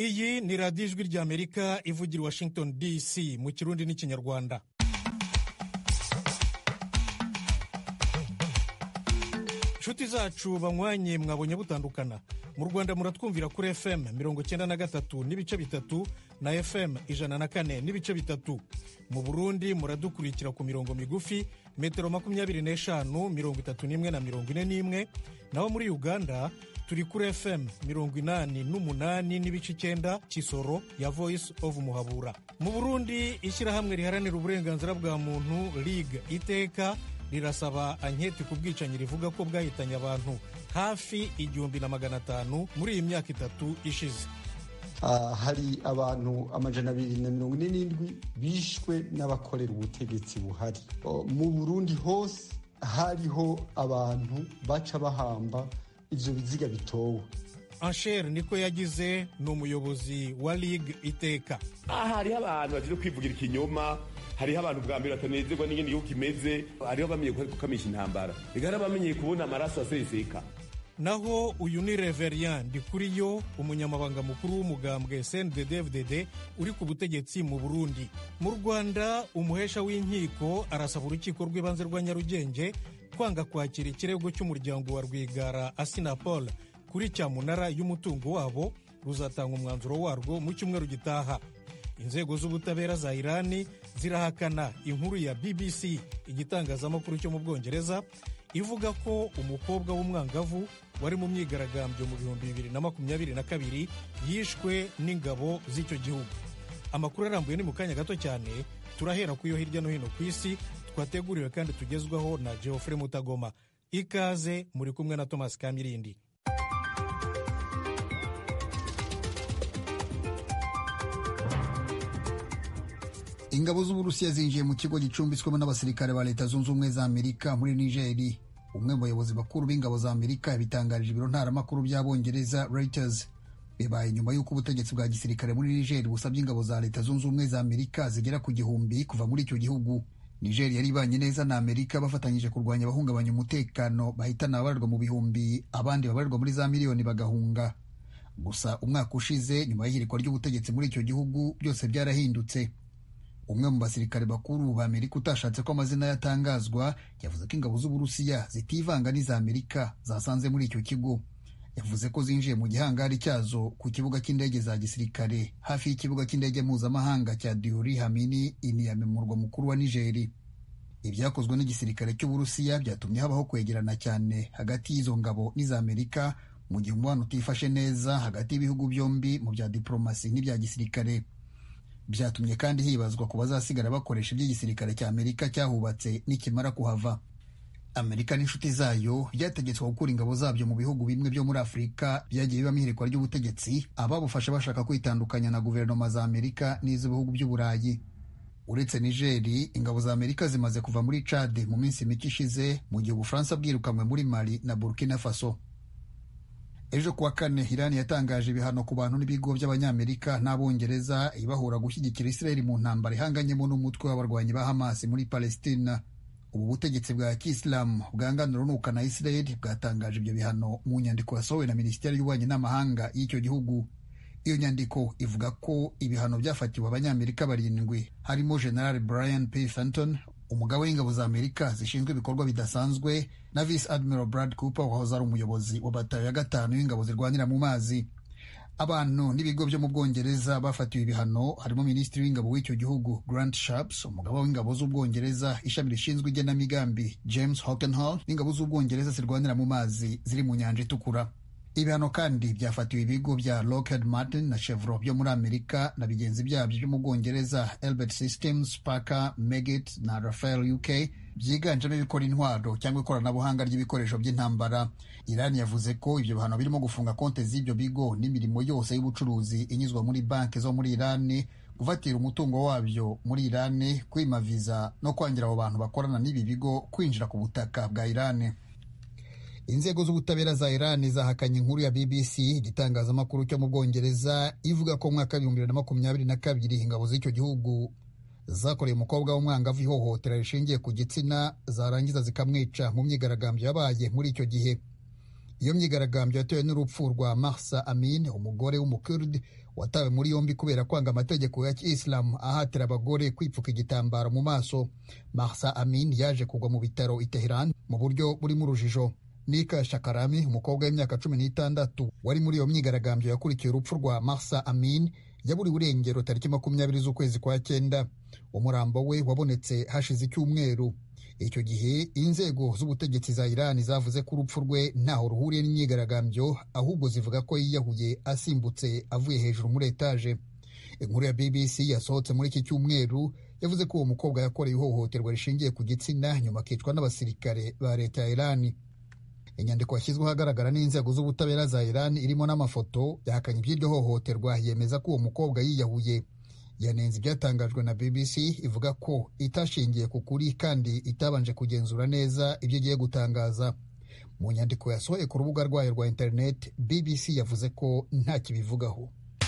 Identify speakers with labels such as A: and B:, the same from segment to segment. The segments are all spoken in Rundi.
A: Iyi ni radiyo ijwi ry'Amerika ivugira Washington DC mu Kirundi n'Ikinyarwanda. Inshuti zacu banywanye mwabonye butandukana. Mu Rwanda muratwumvira kuri FM 93 n'ibice bitatu na FM 104 n'ibice bitatu. Mu Burundi muradukurikira ku mirongo migufi metero 25, 31 na 41. Naho muri Uganda turi kuri FM 88 n'ibice 9 Kisoro ya Voice of Muhabura. Mu Burundi ishyirahamwe riharanira uburenganzira bwa muntu Ligue Iteka rirasaba anketi ku bwicanyi rivuga ko bwahitanye abantu hafi 1,500 muri iyi myaka 3 ishize.
B: Hari abantu 247 bishwe n'abakorera ubutegetsi buhari. Mu Burundi hose hariho abantu baca bahamba ivyo biziga bitowe.
A: Ansher niko yagize n'umuyobozi wa Ligue Iteka.
C: Hariho abantu baje kwivugira ikinyoma, hariho abantu bwa mbere batanezerwa n'ingene igihugu kimeze, hariho bamenye kukamisha intambara, igara bamenye kubona amaraso aseseka.
A: Naho uyu ni Reverien Ndikuriyo, umunyamabanga mukuru w'umugambwe CNDD-FDD uri ku butegetsi mu Burundi. Mu Rwanda umuhesha w'inkiko arasaba urukiko rw'ibanze rwa Nyarugenge kwanga kwakira ikirego cy'umuryango wa Rwigara Asinapol kuri cyamunara y'umutungo wabo, ruzatanga umwanzuro warwo mu cyumweru gitaha. Inzego z'ubutabera za Irani zirahakana inkuru ya BBC, igitangazamakuru cyo mu Bwongereza, ivuga ko umukobwa w'umwangavu wari mu myigaragambyo mu 2022 yishwe n'ingabo z'icyo gihugu. Amakuru arambuye ni mu kanya gato cyane, turahera ku yo hirya no hino ku isi twateguriwe kandi tugezwaho na Geoffrey Mutagoma. Ikaze, muri kumwe na Thomas Kamirindi.
D: Ingabo z'Uburusiya zinjiye mu kigo gicumbitswemo n'abasirikare ba Leta Zunze Ubumwe za Amerika muri Niger. Umwe mu bayobozi bakuru b'ingabo za Amerika yabitangarije ibiro ntaramakuru by'Abongereza Reuters. Bibaye nyuma y'uko ubutegetsi bwa gisirikare muri Niger busabye ingabo za Leta Zunze Ubumwe za Amerika zigera ku 1,000 kuva muri icyo gihugu. Niger yari ibanye neza na Amerika bafatanyije kurwanya abahungabanya umutekano bahitana abarirwa mu bihumbi, abandi babarirwa muri za miliyoni bagahunga. Gusa umwaka ushize nyuma y'ihirikwa ry'ubutegetsi muri icyo gihugu byose byarahindutse. Umwe mu basirikare bakuru ba Amerika utashatse ko amazina yatangazwa yavuze ko ingabo z'Uburusiya zitivanga n'iza Amerika zasanze muri icyo kigo. Yavuze ko zinjiye mu gihangari cyazo ku kibuga cy'indege za gisirikare hafi y'ikibuga cy'indege mpuzamahanga cya Diori Hamini i Niamey mu murwa mukuru wa Niger. Ibyakozwe n'igisirikare cy'Uburusiya byatumye habaho kwegerana cyane hagati y'izo ngabo n'iza Amerika mu gihe umubano utifashe neza hagati y'ibihugu byombi mu bya diplomasi n'ibya gisirikare. Byatumye kandi hibazwa ku bazasigara bakoresha iby'igisirikare cya Amerika cyahubatse nikimara kuhava. Amerika n'inshuti zayo byategetswe gukura ingabo zabyo mu bihugu bimwe byo muri Afurika byagiye bibamo ihirikwa ry'ubutegetsi, ababufasha bashaka kwitandukanya na guverinoma za Amerika n'iz'ibihugu by'Uburayi. Uretse Niger, ingabo za Amerika zimaze kuva muri Chad mu minsi mike ishize, mu gihe Ubufaransa bwirukanwe muri Mali na Burkina Faso. Ejo kuwa kane Irani yatangaje ibihano ku bantu n'ibigo by'Abanyamerika n'Abongereza ibahura gushyigikira Israel mu ntambara ihanganyemo n'umutwe w'abarwanyi ba Hamas muri Palestina. Ubu butegetsi bwa Kisilamu bwanganira unuka na Israel bwatangaje ibyo bihano mu nyandiko yasohowe na Minisiteri y'Ububanyi n'Amahanga y'icyo gihugu. Iyo nyandiko ivuga ko ibihano byafatiwe Abanyamerika 7 harimo General Brian P. Fenton, umugaba w'ingabo za Amerika zishinzwe ibikorwa bidasanzwe, na Vice Admiral Brad Cooper wahoze ari umuyobozi wa batayo ya 5 y'ingabo zirwanira mu mazi. Abantu n'ibigo byo mu Bwongereza bafatiwe ibihano harimo Minisitiri w'ingabo w'icyo gihugu Grant Shapps, umugaba w'ingabo z'Ubwongereza ishami rishinzwe igenamigambi James Hockenhall, n'ingabo z'Ubwongereza zirwanira mu mazi ziri mu Nyanja Itukura. Ibihano kandi byafatiwe ibigo bya Lockheed Martin na Chevron byo muri Amerika na bigenzi byabyo byo mu Bwongereza Elbit Systems, Parker, Meggitt na Rafael UK, byiganjemo ibikora intwaro cyangwa ikoranabuhanga ry'ibikoresho by'intambara. Iran yavuze ko ibyo bihano birimo gufunga konti z'ibyo bigo n'imirimo yose y'ubucuruzi inyuzwa muri banki zo muri Iran, gufatira umutungo wabyo muri Iran, kwima viza no kwangira abo bantu bakorana n'ibi bigo kwinjira ku butaka bwa Iran. Inzego z'ubutabera za Iran zahakanye inkuru ya BBC, igitangazamakuru cyo mu Bwongereza, ivuga ko mu mwaka 2022 ingabo z'icyo gihugu zakoreye umukobwa w'umwangavu ihohotera rishingiye ku gitsina zarangiza zikamwica mu myigaragambyo yabaye muri icyo gihe. Iyo myigaragambyo yatewe n'urupfu rwa Mahsa Amin, umugore w'umukurdi watawe muri yombi kubera kwanga amategeko ya Islam ahatira abagore kwipfuka igitambaro mu maso. Mahsa Amin yaje kugwa mu bitaro i Tehran mu buryo burimo urujijo. Nika Shakarami, umukobwa w'imyaka 16 wari muri iyo myigaragambyo yakurikiye urupfu rwa Mahsa Amin, yaburiwe irengero tariki 20 z'ukwezi kwa 9. Umurambo we wabonetse hashize icyumweru. Icyo gihe inzego z'ubutegetsi za Iran zavuze ko urupfu rwe ntaho ruhuriye n'imyigaragambyo, ahubwo zivuga ko yiyahuye asimbutse avuye hejuru muri etaje. Inkuru ya BBC yasohotse muri iki cyumweru yavuze ko uwo mukobwa yakoreye ihohoterwa rishingiye ku gitsina nyuma akicwa n'abasirikare ba leta ya Iran. Inyandiko yashyizweho ahagaragara n'inzego z'ubutabera za Iran irimo n'amafoto yahakanye iby'iryo hohoterwa, yemeza ko uwo mukobwa yiyahuye. Yanenze ibyatangajwe na BBC, ivuga ko itashingiye ku kuri kandi itabanje kugenzura neza ibyo igiye gutangaza. Mu nyandiko yasohoye ku rubuga rwayo rwa internet, BBC yavuze ko nta kibivugaho.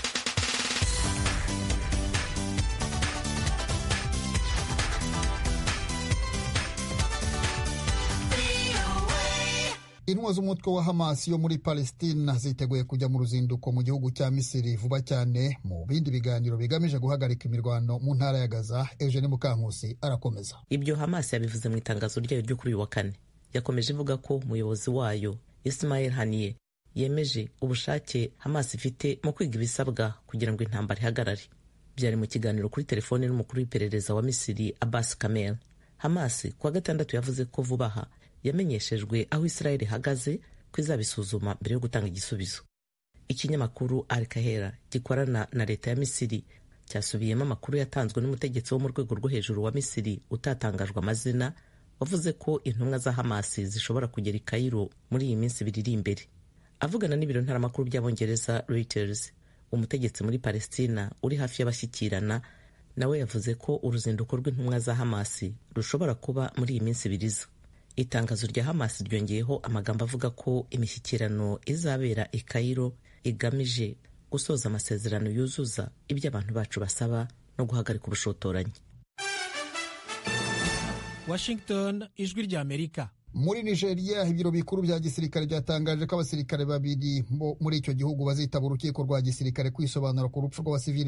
D: Intumwa z'umutwe wa Hamas yo muri Palestina ziteguye kujya mu ruzinduko mu gihugu cya Misiri vuba cyane mu bindi biganiro bigamije guhagarika imirwano mu ntara ya Gaza. Eugene Mukankusi arakomeza.
E: Ibyo Hamas yabivuze mu itangazo ryayo ryo kuri uyu wa kane. Yakomeje ivuga ko umuyobozi wayo Ismail Haniyeh yemeje ubushake Hamas ifite mu kwiga ibisabwa kugira ngo intambara ihagarare. Byari mu kiganiro kuri telefone n'umukuru w'iperereza wa Misiri Abbas Kamel. Hamas kuwa gatandatu yavuze ko vuba aha yamenyeshejwe aho Israel ihagaze ko izabisuzuma mbere yo gutanga igisubizo. Ikinyamakuru Al Kahera gikorana na leta ya Misiri cyasubiyemo amakuru yatanzwe n'umutegetsi wo mu rwego rwo hejuru wa Misiri utatangajwe amazina, wavuze ko intumwa za Hamas zishobora kugera i Cairo muri iyi minsi 2 iri imbere. Avugana n'ibiro ntaramakuru by'Abongereza Reuters, umutegetsi muri Palestina uri hafi y'abashyikirana nawe yavuze ko uruzinduko rw'intumwa za Hamas rushobora kuba muri iyi minsi 2. Itangazo rya Hamas ryongeyeho amagambo avuga ko imishyikirano izabera i Cairo igamije gusoza amasezerano yuzuza ibyo abantu bacu basaba no guhagarika ubushotoranyi.
A: Washington, ijwi rya Amerika.
D: Muri Nigeria, ibiro bikuru bya gisirikare byatangaje ko abasirikare 2 muri icyo gihugu bazitaba urukiko rwa gisirikare kwisobanura ku rupfu rw'abasivili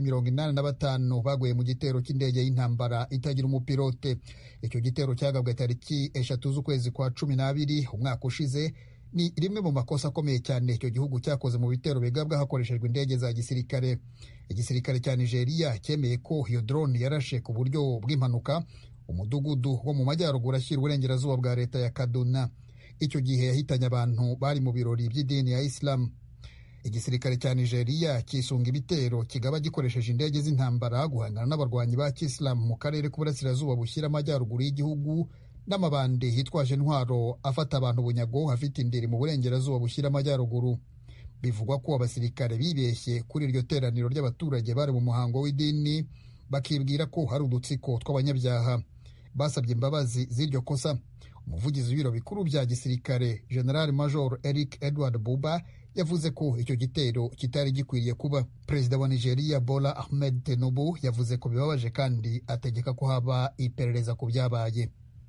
D: 85 baguye mu gitero cy'indege y'intambara itagira umupilote. Icyo gitero cyagabwe tariki 3 z'ukwezi kwa 12 umwaka ushize. Ni rimwe mu makosa akomeye cyane icyo gihugu cyakoze mu bitero bigabwa hakoreshejwe indege za gisirikare. Igisirikare cya Nigeria cyemeye ko iyo drone yarashe ku buryo bw'impanuka umudugudu wo mu majyaruguru ashyira uburengerazuba bwa leta ya Kaduna. Icyo gihe yahitanye abantu bari mu birori by'idini ya Islam. Igisirikare cya Nigeria kisunga ibitero kigaba gikoresheje indege z'intambara guhangana n'abarwanyi ba Islam mu karere k'uburasirazuba bushyira amajyaruguru y'igihugu n'amabandi hitwaje intwaro afata abantu bunyago hafite indiri mu burengerazuba bushyira amajyaruguru. Bivugwa ko abasirikare bibeshye kuri iryo teraniro ry'abaturage bari mu muhango w'idini, bakibwira ko hari udutsiko tw'abanyabyaha. Basabye imbabazi z'iryo kosa. Umuvugizi w'ibiro bikuru bya gisirikare General Major Eric Edward Buba yavuze ko icyo gitero kitari gikwiriye kuba. Perezida wa Nigeria Bola Ahmed Tinubu yavuze ko bibabaje kandi ategeka ko haba iperereza ku byabaye.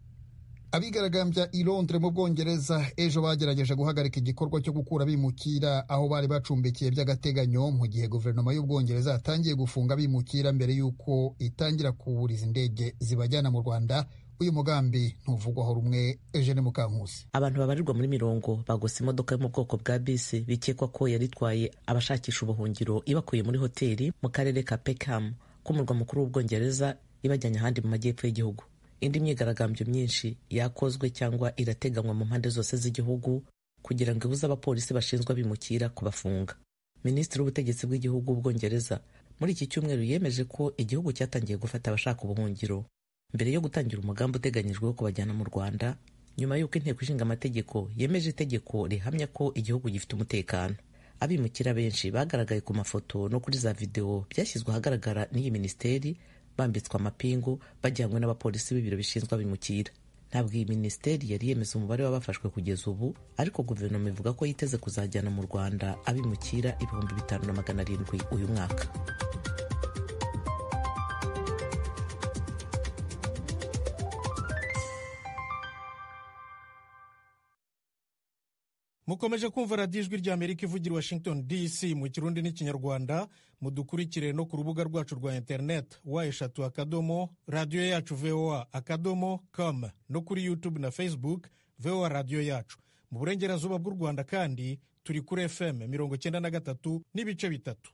D: Abigaragambya i Londres mu Bwongereza ejo bagerageje guhagarika igikorwa cyo gukura abimukira aho bari bacumbikiye by'agateganyo, mu gihe guverinoma y'Ubwongereza yatangiye gufunga abimukira mbere y'uko itangira kuburiza indege zibajyana mu Rwanda. Uyu mugambi ntuvugwaho rumwe. Eugene Mukankusi.
E: Abantu babarirwa muri 40 bagose imodoka yo mu bwoko bwa bisi bikekwa ko yari itwaye abashakisha ubuhungiro ibakuye muri hoteli mu karere ka Peckham k'umurwa mukuru w'Ubwongereza ibajyanye ahandi mu majyepfo y'igihugu. Indi myigaragambyo myinshi yakozwe cyangwa irateganywa mu mpande zose z'igihugu kugira ngo ibuze abapolisi bashinzwe abimukira kubafunga. Minisitiri w'ubutegetsi bw'igihugu w'Ubwongereza muri iki cyumweru yemeje ko igihugu cyatangiye gufata abashaka ubuhungiro mbere yo gutangira umugambi uteganyijwe wo kubajyana mu Rwanda, nyuma y'uko inteko ishinga amategeko yemeje itegeko rihamya ko igihugu gifite umutekano. Abimukira benshi bagaragaye ku mafoto no kuri za video byashyizwe ahagaragara n'iyi minisiteri, bambitswe amapingu bajyanywe n'abapolisi b'ibiro bishinzwe abimukira. Ntabwo iyi minisiteri yari yemeza umubare w'abafashwe kugeza ubu, ariko guverinoma ivuga ko yiteze kuzajyana mu Rwanda abimukira 5,700 uyu mwaka.
A: mukomeje kumva radiyo ijwi ry'Amerika ivugira i Washington DC mu kirundi n'ikinyarwanda. Mudukurikire no ku rubuga rwacu rwa interineti /akadomo radiyo yacu voa.com no kuri YouTube na Facebook VOA radiyo yacu. Mu burengerazuba bw'u Rwanda kandi turi kuri FM 93 n'ibice bitatu.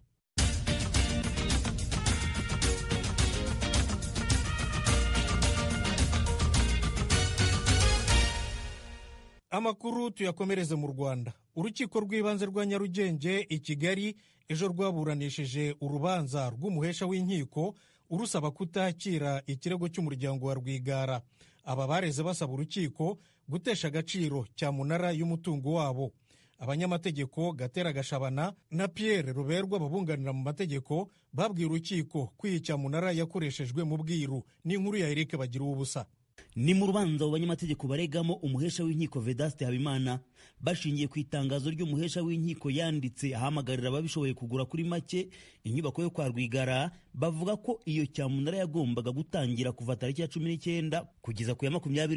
A: Amakuru tuyakomereze mu Rwanda. Urukiko rw'ibanze rwa Nyarugenge i Kigali ejo rwaburanishije urubanza rw'umuhesha w'inkiko urusaba kutakira ikirego cy'umuryango wa Rwigara. Aba bareze basaba urukiko gutesha agaciro cyamunara y'umutungo wabo. Abanyamategeko Gatera Gashabana na Pierre Ruberwa babunganira mu mategeko babwiye urukiko ko iyi cyamunara yakoreshejwe mu bwiru. N'inkuru ya Eric Bagira ubusa.
F: Ni mu rubanza abanyamategeko baregamo umuhesha w'inkiko Vedaste Habimana bashingiye ku itangazo ry'umuhesha w'inkiko yanditse ahamagarira ababishoboye kugura kuri make inyubako yo kwa Rwigara. Bavuga ko iyo cyamunara yagombaga gutangira kuva tariki ya 19 kugeza ku ya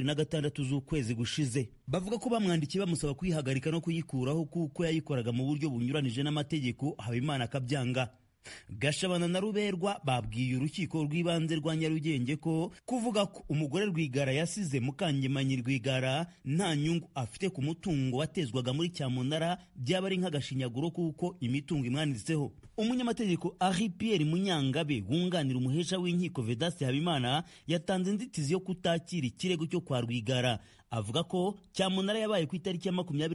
F: 26 z'ukwezi gushize. Bavuga ko bamwandikiye bamusaba kuyihagarika no kuyikuraho kuko yayikoraga mu buryo bunyuranije n'amategeko, Habimana akabyanga. Gashabana na Ruberwa babwiye urukiko rw'ibanze rwa Nyarugenge ko kuvuga ko umugore Rwigara yasize Mukangemanyi Rwigara nta nyungu afite ku mutungo watezwaga muri cyamunara byaba ari nk'agashinyaguro kuko imitungo imwanditseho. Umunyamategeko Henri Pierre Munyangabe wunganira umuhesha w'inkiko Vedaste Habimana yatanze inzitizi yo kutakira ikirego cyo kwa Rwigara. Avuga ko cyamunara yabaye ku itariki ya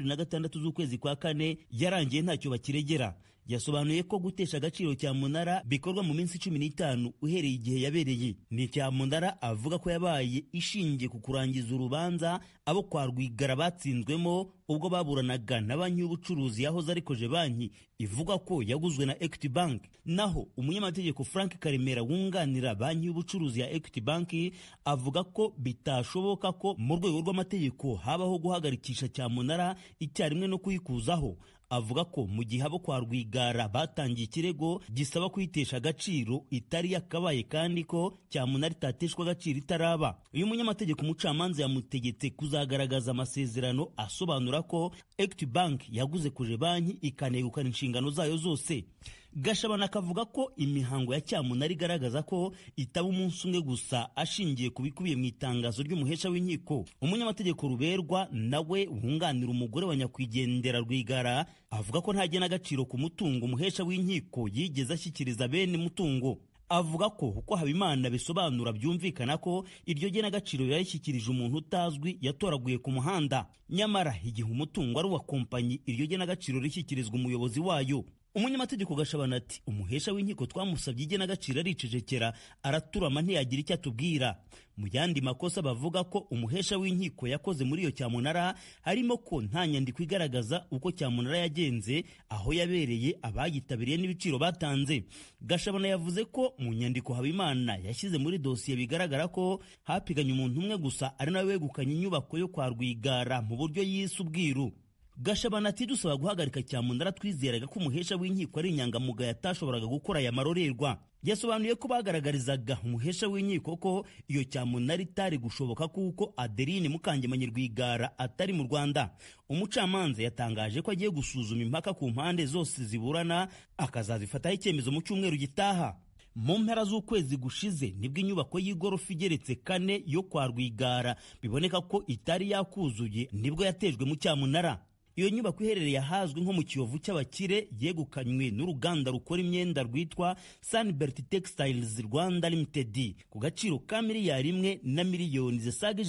F: 26 z'ukwezi kwa kane yarangiye ntacyo bakiregera. Yasobanuye ko gutesha agaciro cyamunara bikorwa mu minsi 15 uhereye igihe yabereye. Ni cyamunara avuga ko yabaye ishingiye ku kurangiza urubanza abo kwa Rwigara batsinzwemo ubwo baburanaga na banki y'ubucuruzi yahoze arikoje banki ivuga ko yaguzwe na Equity Bank. Naho umunyamategeko Frank Karemera wunganira banki y'ubucuruzi ya Equity Bank avuga ko bitashoboka ko mu rwego rw'amategeko habaho guhagarikisha cyamunara icyarimwe no kuyikuzaho. Avuga ko mu gihe abo kwa Rwigara batangiye ikirego gisaba kuyitesha agaciro itari yakabaye kandi ko cyamunara itateshwa agaciro itaraba. Uyu munyamategeko umucamanza yamutegetse kuzagaragaza amasezerano asobanura ko Equity Bank yaguze kuje banki ikanegukana inshingano zayo zose. Gashabana akavuga ko imihango ya cyamunara igaragaza ko itaba umunsi umwe gusa ashingiye ku bikubiye mu itangazo ry'umuhesha w'inkiko. Umunyamategeko Ruberwa nawe wunganira umugore wa nyakwigendera Rwigara avuga ko nta genagaciro ku mutungo umuhesha w'inkiko yigeze ashyikiriza bene mutungo. Avuga ko uko Habimana bisobanura byumvikana ko iryo genagaciro yayishyikirije umuntu utazwi yatoraguye ku muhanda, nyamara igihe umutungo ari uwa kompanyi iryo genagaciro rishyikirizwa umuyobozi wayo. Umunyamategeko Gashabana ati umuhesha w'inkiko twamusabye igenagaciro aricecekera araturama ntiyagira icyo atubwira. Mu yandi makosa bavuga ko umuhesha w'inkiko yakoze muri iyo cyamunara harimo ko nta nyandiko igaragaza uko cyamunara yagenze, aho yabereye, abayitabiriye n'ibiciro batanze. Gashabana yavuze ko mu nyandiko Habimana yashyize muri dosiye bigaragara ko hapiganye umuntu umwe gusa ari nawe wegukanye inyubako yo kwa Rwigara mu buryo yise ubwiru. Gashabana ati dusaba guhagarika cyamunara twizeraga ko umuhesha w'inkiko ari inyangamugayo atashoboraga gukora aya marorerwa. Yasobanuye ko bagaragarizaga umuhesha w'inkiko ko iyo cyamunara itari gushoboka kuko Adeline Mukangemanyi Rwigara atari mu Rwanda. Umucamanza yatangaje ko agiye gusuzuma impaka ku mpande zose ziburana akazazifataho icyemezo mu cyumweru gitaha. Mu mpera z'ukwezi gushize nibwo inyubako y'igorofa igeretse 4 yo kwa Rwigara biboneka ko itari yakuzuye nibwo yatejwe mu cyamunara. Iyo nyubako iherereye ahazwi nko mu Kiyovu cy'abakire yegukanywe n'uruganda rukora imyenda rwitwa Sunbelt Textiles Rwanda Limited ku gaciro ka miliyari 1 na miliyoni zisaga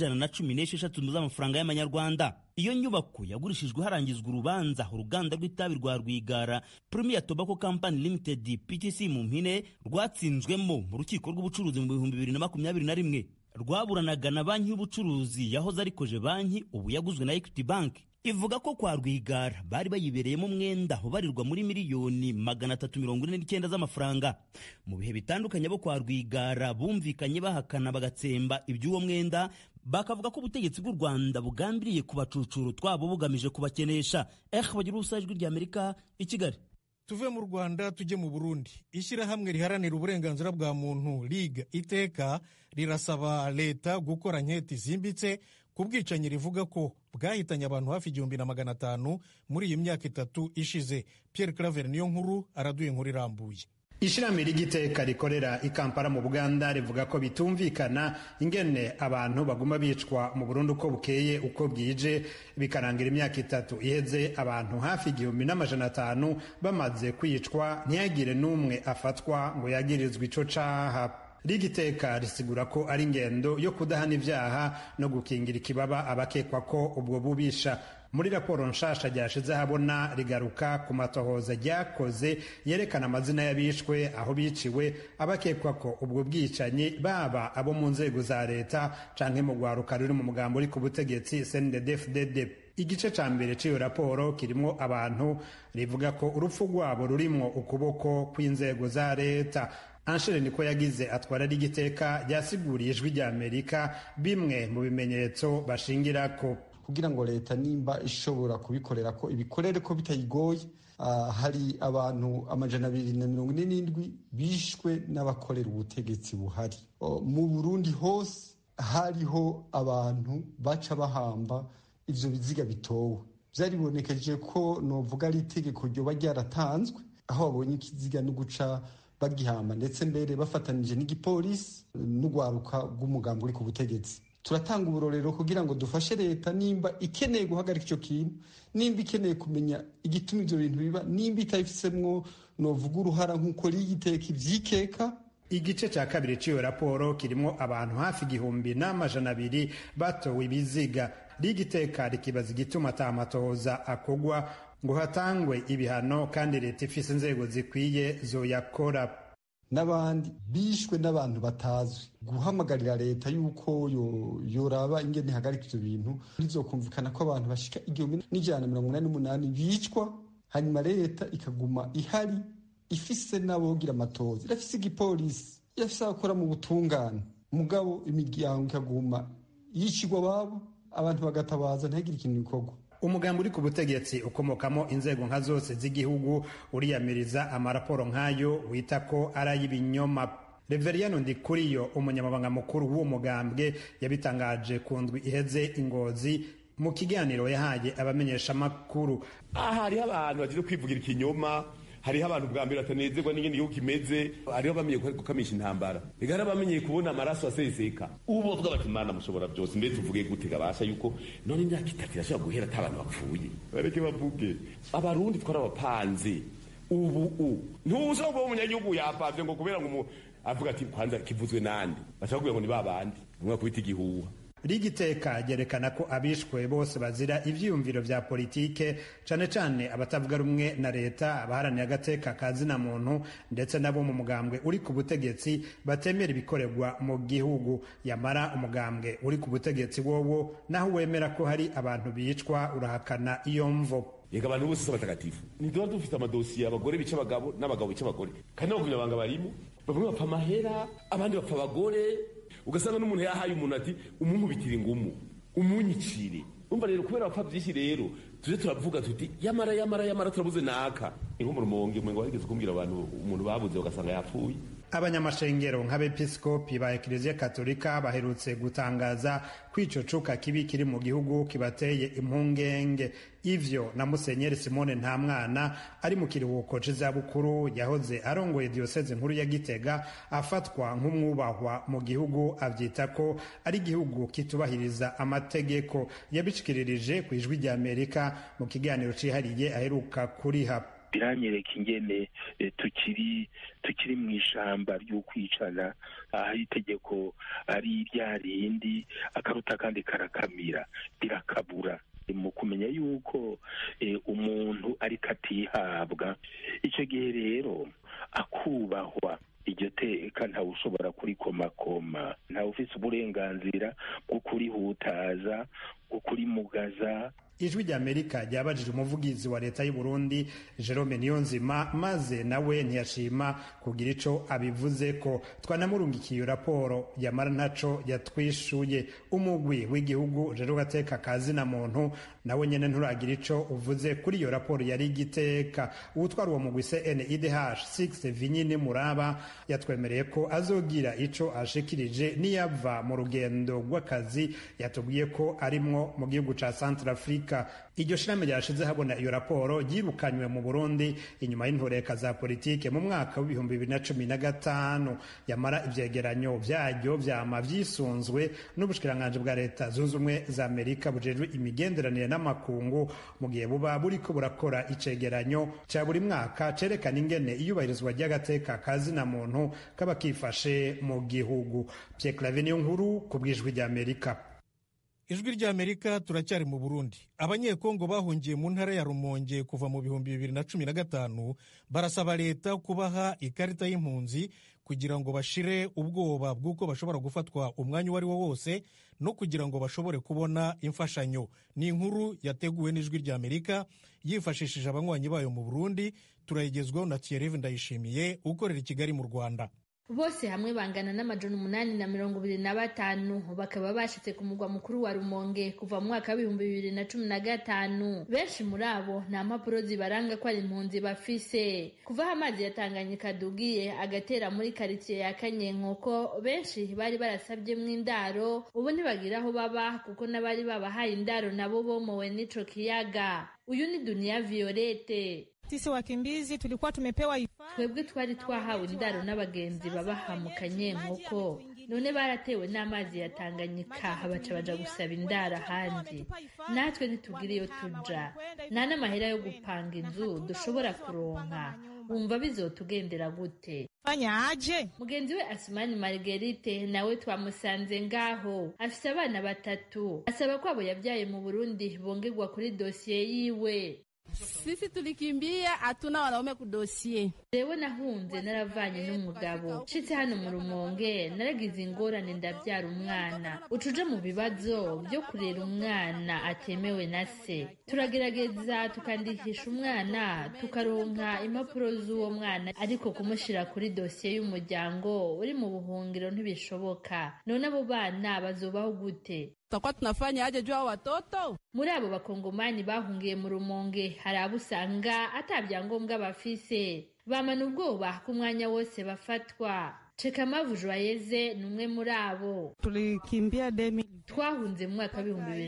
F: 116 z'amafaranga y'amanyarwanda. Iyo nyubako yagurishijwe harangizwa urubanza uruganda rw'itabi rwa Rwigara Premier Tobacco Company Limited PTC mu mpine rwatsinzwemo mu rukiko rw'ubucuruzi mu 2021 rwaburanaga na banki y'ubucuruzi yahoze arikoje banki ubu yaguzwe na Equity Bank. Ivuga ko kwa Rwigara bari bayibereyemo umwenda ubarirwa muri miliyoni 349 z'amafaranga. Mu bihe bitandukanye bo kwa Rwigara bumvikanye bahakana bagatsemba iby'uwo mwenda, bakavuga ko ubutegetsi bw'u Rwanda bugambiriye kubacucuru twabo bugamije kubakenesha. Bagira ubusajwi ry'Amerika i Kigali.
A: Tuve mu Rwanda tujye mu Burundi. Ishyirahamwe riharanira uburenganzira bwa muntu Liga Iteka rirasaba leta gukora nketi zimbitse ku bwicanyi rivuga ko bwahitanye abantu hafi 1,500 muri iyi myaka 3 ishize. Pierre Claver niyo nkuru araduye inkuru irambuye.
G: Ishirahamwe ry'igiteka rikorera i Kampala mu Buganda rivuga ko bitumvikana ingene abantu baguma bicwa mu Burundi uko bukeye uko bwije, bikarangira imyaka 3 iheze abantu hafi 1,500 bamaze kwicwa, ntiyagire n'umwe afatwa ngo yagirizwe ico caha. Rigiteka risigura ko ari ingendo yo kudahana ivyaha no gukingira ikibaba abakekwa ko ubwo bubisha. Muri raporo nshasha ryashize habona rigaruka ku matohoza ryakoze yerekana amazina y'abishwe, aho biciwe, abakekwa ko ubwo bwicanyi, baba abo mu nzego za leta canke mu rwaruka ruri mu mugambo uri ku butegetsi CNDD-FDD. Igice ca mbere c'iyo raporo kirimwo abantu rivuga ko urupfu rwabo rurimwo ukuboko kw'inzego za leta. Anshere niko yagize atwara rigiteka ryasiguriye ijwi rya Amerika bimwe mu bimenyetso bashingirako
B: kugira ngo leta nimba ishobora kubikorera ko ibikorere ko bitayigoye. Hari abantu 247 bishwe n'abakorera ubutegetsi buhari. Mu Burundi hose hariho abantu baca bahamba ivyo biziga bitowe. Vyaribonekeje ko novuga ari itegeko ryoba ryaratanzwe, aho babonye ikiziga no guca bagihamba, ndetse mbere bafatanije n'igipolisi n'urwaruka rw'umugambi uri ku butegetsi. Turatanga uburorero kugira ngo dufashe leta nimba ikeneye guhagarika icyo kintu, nimba ikeneye kumenya igituma ivyo bintu biba, nimba itabifisemwo novuga uruhara nk'uko rigiteka ivyikeka.
G: Igice ca kabiri c'iyo raporo kirimwo abantu hafi 1,200 batowe ibiziga. Rigiteka rikibaza igituma ata matohoza akogwa ngo hatangwe ibihano kandi leta ifise inzego zikwiye zoyakora.
B: N'abandi bishwe n'abantu batazwi, guhamagarira leta yuko yoraba ingene hagarika ivyo bintu, bizokumvikana ko abantu bashika 1,188 bicwa, hanyuma leta ikaguma ihari ifise n'abogira amatohoza, irafise igipolisi, irafise abakora mu butungane, mugabo imiryango ikaguma yicigwa babo, abantu bagatabaza ntihagire ikintu bikorwa.
G: Umugambi uri ku butegetsi ukomokamo inzego nka zose z'igihugu uriyamiriza amaraporo nk'ayo wita ko ari ay'ibinyoma. Reveriyano Ndikuriyo, umunyamabanga mukuru w'uwo mugambwe, yabitangaje ku ndwi iheze Ingozi mu kiganiro yahaye abamenyesha makuru.
C: Hariho abantu bagiye kwivugira ikinyoma, hariho abantu bwa mbere batanezerwa n'ingene igihugu kimeze, hariho bamenye gukamisha intambara, igara bamenye kubona amaraso aseseka. Ubu bavuga bati Imana mushobora byose, mbere tuvuge gutega basha yuko none imyaka 3 irashobora guhera atabantu bapfuye. Bareke bavuge abarundi twara abapanze ubu ntuzo ngo umunyagihugu yapavye ngo kubera ngo avuga ati kwanza kivuzwe nande, bashaka ngo ni babandi umwe kubita igihuha.
G: Rigiteka ryerekana ko abishwe bose bazira ivyiyumviro vya politike, cane cane abatavuga rumwe na leta, abaharaniye agateka kazina muntu, ndetse nabo mu mugambwe uri ku butegetsi batemera ibikorerwa mu gihugu. Yamara umugambwe uri ku butegetsi wowo naho wemera ko hari abantu bicwa urahakana iyo mvo.
C: Yega abantu bose s'abatagatifu niduba dufite amadosiye abagore bica abagabo n'abagabo bica abagore, kandi abagumya banga barimo, bamwe bapfa amahera abandi bapfa abagore, ugasanga n'umuntu yahaye umuntu ati umunkubitire ingumu umunyicire. Umva rero kubera bapfa byinshi rero tuje turavuga tuti yamara turabuze naka inko mu Rumonge umwe ngo wigeze kumbwira abantu umuntu babuze ugasanga yapfuye.
G: Abanyamashengero nk'abepiskopi ba Eklezia Katolika baherutse gutangaza kwico cuka kibi kiri mu gihugu kibateye impungenge. Ivyo na Musenyeri Simone Ntamwana ari mu kiruhuko c'izabukuru yahoze arongoye diocese nkuru ya Gitega afatwa nk'umwubahwa mu gihugu, avyita ko ari igihugu kitubahiriza amategeko. Yabishikiririje ku ijwi rya Amerika mu kiganiro cihariye aheruka kuriha.
H: Biranyereka ingene tukiri mu ishamba ry'ukwicana, aho itegeko ari ryarindi akaruta kandi karakamira birakabura. Mu kumenya yuko umuntu ariko atihabwa, icyo gihe rero akubahwa, iryo teka ntawe ushobora kurikomakoma, ntawe ufise uburenganzira bwo kurihutaza, bwo kurimugaza.
G: ijwi ry'Amerika ryabajije umuvugizi wa leta y'u Burundi Jerome Niyonzima maze nawe ntiyashima kugira ico abivuze ko. Twanamurungikiye iyo raporo yamara ntaco yatwishuye. Umugwi w'igihugu rero gateka kazi na muntu nawe nyene nturagira ico uvuze kuri iyo raporo yari igiteka. Uwutwara uwo mugwi CNIDH 6 Vinyini Muraba yatwemereye ko azogira ico ashikirije niyava mu rugendo rw'akazi yatubwiye ko arimwo mu gihugu ca Centrafrica. Iryo shirame ryashize habona iyo raporo yirukanywe mu Burundi inyuma y'intoreka za politike mu mwaka w'ibihumbi 2015. Yamara ivyegeranyo vyaryo vyama vyisunzwe n'ubushikiranganje bwa leta zunze ubumwe za Amerika bujejwe imigenderanire n'amakungu mu gihe buba buriko burakora icegeranyo ca buri mwaka cerekana ingene iyubahirizwa ry'agateka kazi na muntu kaba kifashe mu gihugu. Pierre Claver Niyonkuru ku bw'ijwi ry'Amerika.
A: Ijwi ry'Amerika turacyari mu Burundi. Abanyekongo bahungiye mu ntara ya Rumonge kuva mu bihumbi 2015 barasaba leta kubaha ikarita y'impunzi kugira ngo bashire ubwoba bw'uko bashobora gufatwa umwanya wari wo wose no kugira ngo bashobore kubona imfashanyo. Ni inkuru yateguwe n'Ijwi ry'Amerika yifashishije abanywanyi bayo mu Burundi. Turayigezwaho na Thierry Ndayishimiye ukorera i Kigali mu Rwanda.
I: Bose hamwe bangana n'amajana 825 bakaba bashitse ku mugwa mukuru wa Rumonge kuva mu mwaka wa 2015. Benshi muri abo nta mpapuro zibaranga ko ari impunzi bafise. Kuva amazi yatanganyika adugiye agatera muri quartier ya Kanyenkoko, benshi bari barasabye mw'indaro, ubu ntibagira aho baba kuko nabari babahaye indaro nabo bomowe n'ico kiyaga. Uyu ni Dunia Violette.
J: Sisi wakimbizi tulikuwa tumepewa hifadhi.
I: Twebwe twari twahawe indaro n'abagenzi babaha mu Kanyenkoko, none baratewe n'amazi ya Tanganyika baca baja gusaba indaro ahandi. Natwe ntitugira iyo tuja, nta n'amahera yo gupanga inzu dushobora kuronka. Wumva bizotugendera gute?
J: Fanya aje.
I: Mugenzi we Asmani Marguerite nawe twamusanze ngaho, afise abana 3, asaba ko abo yabyaye mu Burundi bongerwa kuri dossier yiwe.
K: Sisi tulikimbia hatuna wanaume ku dossier.
I: Jewe nahunze naravanye n'umugabo. Shitse hano mu Rumonge naragize ingorane ndabyara umwana. Ucuje mu bibazo byo kurera umwana atemewe na se. Turagerageza tukandihisha umwana tukaronka impapuro z'uwo mwana, ariko kumushira kuri dossier y'umuryango uri mu buhungiro ntibishoboka. None abo bana bazobaho gute?
K: Tutakuwa tunafanya aje jua watoto?
I: Muri abo bakongomani bahungiye mu Rumonge hari abo usanga atabyangombwa bafise, bamana ubwoba ku mwanya wose bafatwa. Chekamavu Joyeze ni umwe muri abo.
J: Tulikimbia
I: twahunze mu mwaka wa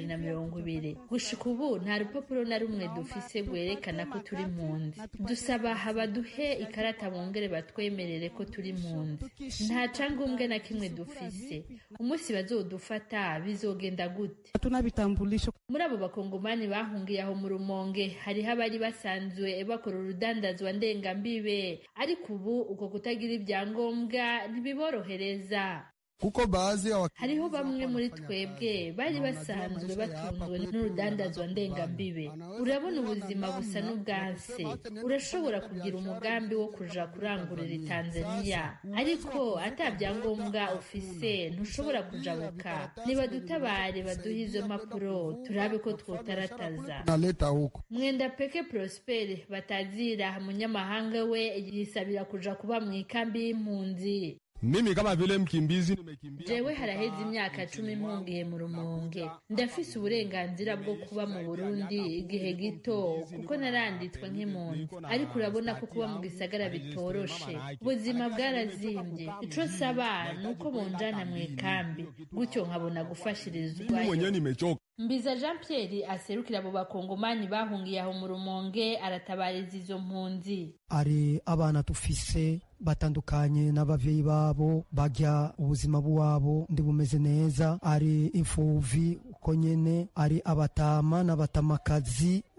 I: 2020. Gushika ubu nta rupapuro na rumwe dufise rwerekana ko turi impunzi. Dusaba abaduhe ikarata bongere batwemerere ko turi impunzi. Nta cangombwa na kimwe dufise. Umunsi bazodufata bizogenda gute?
J: Tunabitambulisho.
I: Muri abo bakongomani bahungiye aho mu Rumonge hariho abari basanzwe bakora urudandazwa ndengambibe, ariko ubu uko kutagira ibyangombwa ntibiborohereza.
L: Kuko bazi
I: hariho bamwe muri twebwe bari basanzwe batunzwe n'urudandazwa ndengambibe. Urabona ubuzima busa n'ubwanse. Urashobora kugira umugambi wo kuja kurangurira i Tanzania, ariko atabyangombwa ufise ntushobora kujabuka. Niba dutabare baduhe izo mpapuro turabe ko twotarataza. Mwenda Peke Prosper Batazira munyamahanga we yisabira kuja kuba mu ikambi y'impunzi.
L: Mimi kama vile mkimbizi nimekimbia.
I: Jewe haraheze imyaka 10 mpungiye mu Rumonge. Ndafise uburenganzira bwo kuba mu Burundi igihe gito kuko naranditswe nk'impunzi. Ariko urabona ko kuba mu gisagara bitoroshe. Ubuzima bwarazimbye. Ico saba nuko bonjana mu ikambi. Gutyo nkabona gufashirizwa. Mbiza Jean Pierre aserukira abo bakongomani bahungiye aho mu Rumonge aratabariza izo mpunzi.
M: Ari abana tufise batandukanye n'abavyeyi babo bajya ubuzima bwabo ndi bumeze neza, ari imfuvi uko nyene, ari abatama n'abatamakazi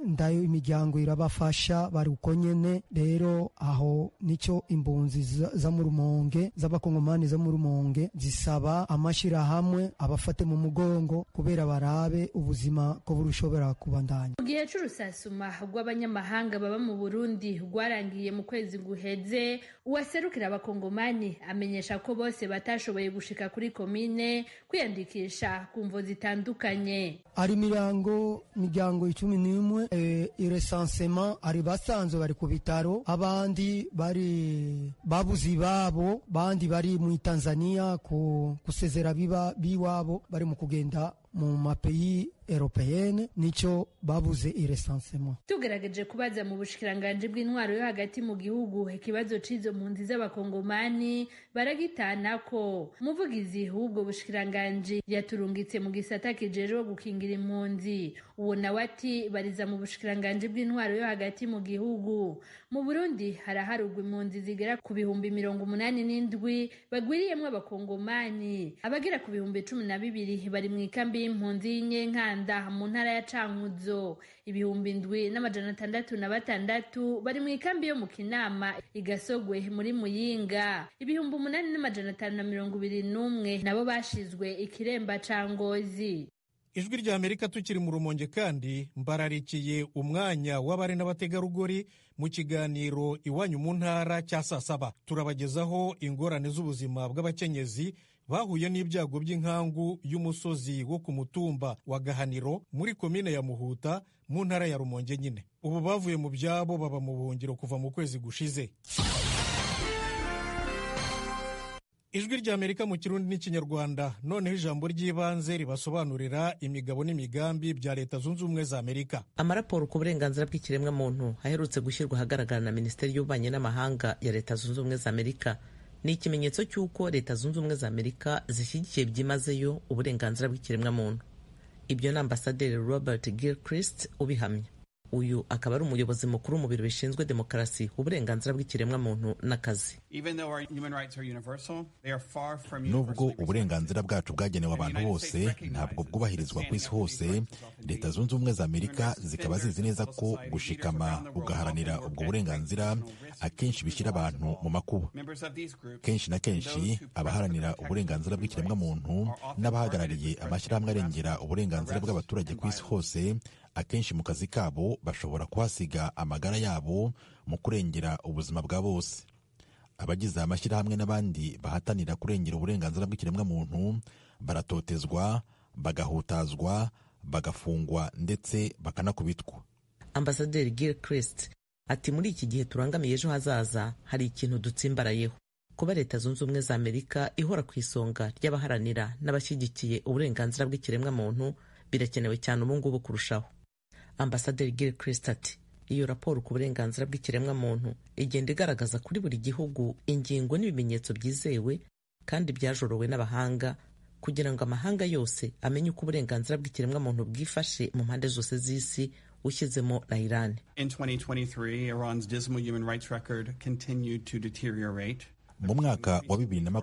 M: ndayo imiryango irabafasha bari uko nyene. Rero aho nico impunzi za mu Rumonge z'abakongomani za mu Rumonge zisaba amashirahamwe abafate mu mugongo kubera barabe ubuzima ko burushobora kubandanya.
I: Mu gihe c'urusasuma rw'abanyamahanga baba mu Burundi rwarangiye mu kwezi guheze, uwaserukira abakongomani amenyesha ko bose batashoboye gushika kuri komine kwiyandikisha ku mvo zitandukanye.
M: Ari miryango 11 iresansema ari basanzwe bari ku bitaro, abandi bari babuzi babo, bandi bari mu Tanzania kusezera biwabo bari mu kugenda mu mapeyi européenne, nico babuze iresansema.
I: Tugerageje kubaza mu bushikiranganje bw'intwaro yo hagati mu gihugu ikibazo cizo mpunzi z'abakongomani baragitana ko umuvugizi w'ubwo bushikiranganje yaturungitse mu gisata kijejwe gukingira impunzi. Uwo nawe ati bariza mu bushikiranganje bw'intwaro yo hagati mu gihugu. Mu Burundi haraharugwa impunzi zigera ku 87,000 bagwiriyemwo abakongomani, abagera ku 12,000 bari mu ikambi y'impunzi y'Inyenkanda mu ntara ya Cankuzo, 7,666 bari mu ikambi yo mu Kinama Igasogwe muri Muyinga, 8,521 nabo bashizwe ikiremba ca Ngozi.
A: Ijwi rya Amerika tukiri mu Rumonge kandi mbararikiye umwanya w'abari n'abategarugori mu kiganiro iwanyu mu ntara cya saa saba. Turabagezaho ingorane z'ubuzima bw'abakenyezi bahuye n'ibyago by'inkangu y'umusozi wo ku mutumba wa Gahaniro muri komine ya Muhuta mu ntara ya Rumonge nyine. Ubu bavuye mu byabo baba mu buhungiro kuva mu kwezi gushize. Ijwi rya Amerika mu Kirundi n'Ikinyarwanda, noneho ijambo ry'ibanze ribasobanurira imigabo n'imigambi bya Leta Zunze Ubumwe za Amerika.
E: Amaraporo ku burenganzira bw'ikiremwa muntu aherutse gushyirwa ahagaragara na Minisiteri y'Ububanyi n'Amahanga ya Leta Zunze Ubumwe za Amerika ni ikimenyetso cy'uko Leta Zunze Ubumwe za Amerika zishyigikiye byimazeyo uburenganzira bw'ikiremwa muntu. Ibyo ni Ambasaderi Robert Gilchrist ubihamya. Uyu akaba ari umuyobozi mukuru mu biro bishinzwe demokarasi, uburenganzira bw'ikiremwa muntu n'akazi.
N: Nubwo uburenganzira bwacu bwagenewe abantu bose ntabwo bwubahirizwa ku isi hose, Leta Zunze Ubumwe za Amerika zikaba zizi neza ko gushikama ugaharanira ubwo burenganzira akenshi bishyira abantu mu makuba. Kenshi na kenshi abaharanira uburenganzira bw'ikiremwa muntu n'abahagarariye amashyirahamwe arengera uburenganzira bw'abaturage ku isi hose akenshi mu kazi kabo bashobora kuhasiga amagara yabo mu kurengera ubuzima bwa bose. Abagize amashyirahamwe n'abandi bahatanira kurengera uburenganzira bw'ikiremwa muntu baratotezwa, bagahutazwa, bagafungwa ndetse bakanakubitwa.
E: Ambasaderi Gilchrist ati muri iki gihe turangamiye ejo hazaza hari ikintu dutsimbarayeho. Kuba Leta Zunze Ubumwe za Amerika ihora ku isonga ry'abaharanira n'abashyigikiye uburenganzira bw'ikiremwa muntu birakenewe cyane ubu ngubu kurushaho. Ambasaderi Gilchrist ati iyo raporo ku burenganzira bw'ikiremwa muntu igenda igaragaza kuri buri gihugu ingingo n'ibimenyetso byizewe kandi byajorowe n'abahanga kugira ngo amahanga yose amenye uko uburenganzira bw'ikiremwa muntu bwifashe mu mpande zose z'isi ushyizemo na Iran.
O: In 2023, Iran's dismal human rights record continued to deteriorate.
N: Mu mwaka wa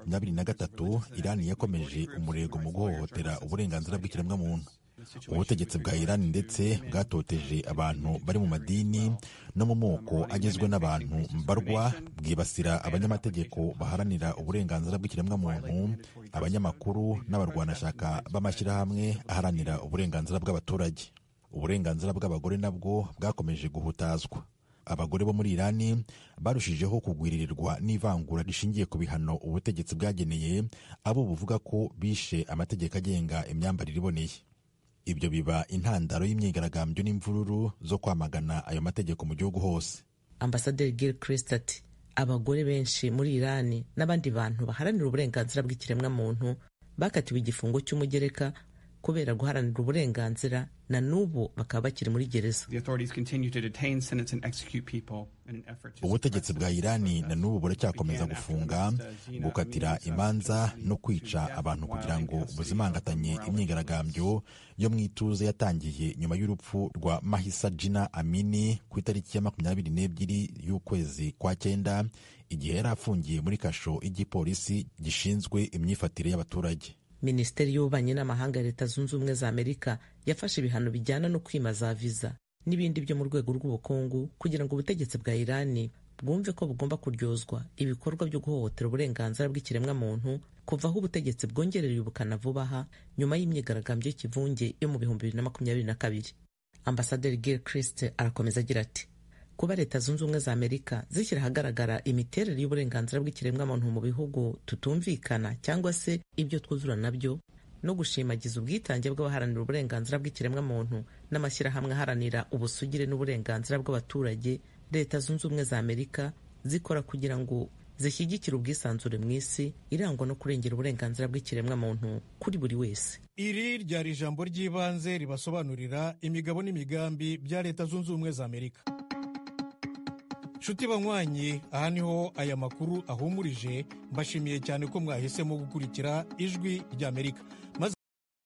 N: 2023 Iran yakomeje umurego mu guhohotera uburenganzira bw'ikiremwa muntu. Ubutegetsi bwa Iran ndetse bwatoteje abantu bari mu madini no mu moko agizwe n'abantu mbarwa, bwibasira abanyamategeko baharanira uburenganzira bw'ikiremwa muntu, abanyamakuru n'abarwanashyaka b'amashyirahamwe aharanira uburenganzira bw'abaturage. Uburenganzira bw'abagore nabwo bwakomeje guhutazwa. Abagore bo muri Iran barushijeho kugwiririrwa n'ivangura rishingiye ku bihano ubutegetsi bwageneye abo buvuga ko bishe amategeko agenga imyambarire iboneye. Ibyo biba intandaro y'imyigaragambyo n'imvururu zo kwamagana ayo mategeko mu gihugu hose.
E: Ambasaderi Gilchrist ati abagore benshi muri Iran n'abandi bantu baharanira uburenganzira bw'ikiremwa muntu bakatiwe igifungo cy'umugereka kubera guharanira uburenganzira na n'ubu bakaba bakiri muri gereza.
N: Ubutegetsi bwa Irani na n'ubu buracyakomeza gufunga, gukatira imanza no kwica abantu kugira ngo buzimangatanye imyigaragambyo yo mu ituze yatangiye nyuma y'urupfu rwa Mahsa Jina Amini ku itariki ya 22 y'ukwezi kwa 9 igihe yari afungiye muri kasho y'igipolisi gishinzwe imyifatire y'abaturage.
E: Minisiteri y'Ububanyi n'Amahanga ya Leta Zunze Ubumwe za Amerika yafashe ibihano bijyana no kwima za viza n'ibindi byo mu rwego rw'ubukungu kugira ngo ubutegetsi bwa Irani bwumve ko bugomba kuryozwa ibikorwa byo guhohotera uburenganzira bw'ikiremwamuntu kuva aho ubutegetsi bwongerera ubukana vuba aha nyuma y'imyigaragambyo y'ikivunge yo mu 2022. Ambasaderi Gilchrist arakomeza agira ati kuba Leta Zunze Ubumwe za Amerika zishyira ahagaragara imiterere y'uburenganzira bw'ikiremwamuntu mu bihugu tutumvikana cyangwa se ibyo twuzura nabyo no gushimagiza ubwitange bw'abaharanira uburenganzira bw'ikiremwamuntu n'amashyirahamwe aharanira ubusugire n'uburenganzira bw'abaturage, Leta Zunze Ubumwe za Amerika zikora kugira ngo zishyigikire ubwisanzure mu isi irangwa no kurengera uburenganzira bw'ikiremwamuntu kuri buri wese.
A: Iri ryari ijambo ry'ibanze ribasobanurira imigabo n'imigambi bya Leta Zunze Ubumwe za Amerika. Nshuti banywanyi, aha niho aya makuru ahumurije. Mbashimiye cyane ko mwahisemo gukurikira Ijwi ry'Amerika.